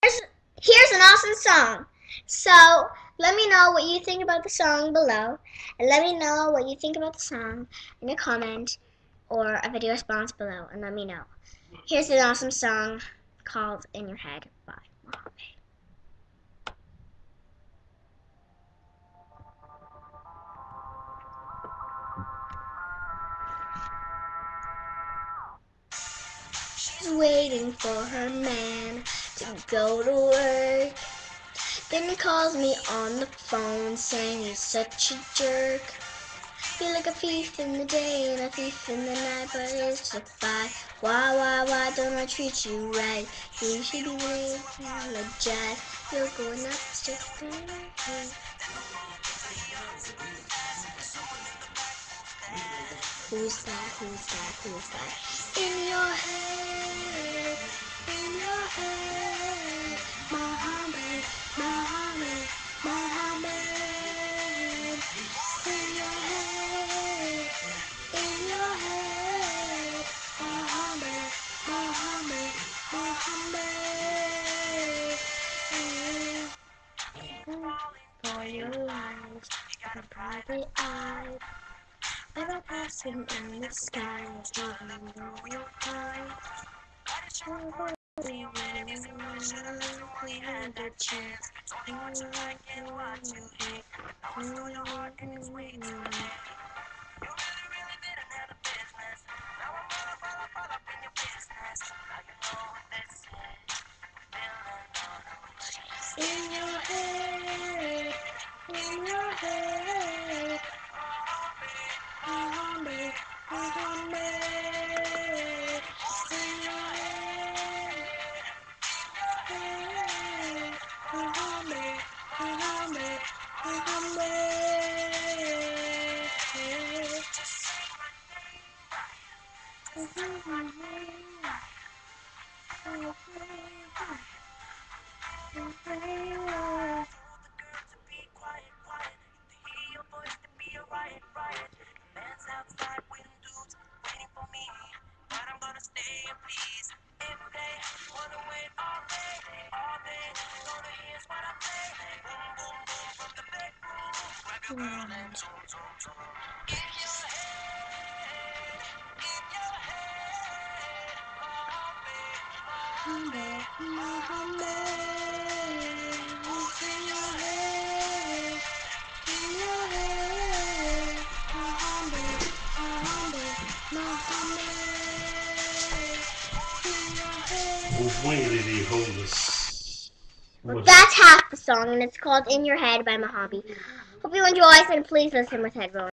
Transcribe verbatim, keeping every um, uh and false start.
Here's, here's an awesome song. So let me know what you think about the song below. And let me know what you think about the song in a comment or a video response below. And let me know. Here's an awesome song called In Your Head by Mom. She's waiting for her man to go to work. Then he calls me on the phone saying he's such a jerk. Feel like a thief in the day and a thief in the night, but it's a fight. Why, why, why don't I treat you right? You should be really apologize. You're going upstairs. Who's that? Who's that? Who's that? In your head, in your head, Muhammad, Muhammad, Muhammad. In your head, in your head, Muhammad, Muhammad, Muhammad. For your life, got a private eye. Ever passing in the sky, driven through your eyes. We had a chance. Only what you like and what you hate. I was through your heart and it's way too late. You really, really didn't have a business. Now I'm all up, all up, all up in your business. Now you know what they say. In your head, in your head. Muhammad, Muhammad, in your head, Muhammad, Muhammad, Muhammad. Just say my name right. Just say my name right. Say your name right. Say your name right. Told the girl to be quiet, quiet. To hear your voice to be a riot, riot. Man's outside with dudes waiting for me, but I'm gonna stay and please. If they wanna wait all day, all day, gonna hear what I play. Boom, boom, boom from the bedroom. Grab your girl and zoom, zoom, zoom. In your head, in your head, Muhammad, Muhammad, who's in your head, in your head, Muhammad, Muhammad, Muhammad, in your head. Why did he hold this? Well, that's half the song, and it's called In Your Head by Mojave. Hope you enjoy, and please listen with headphones.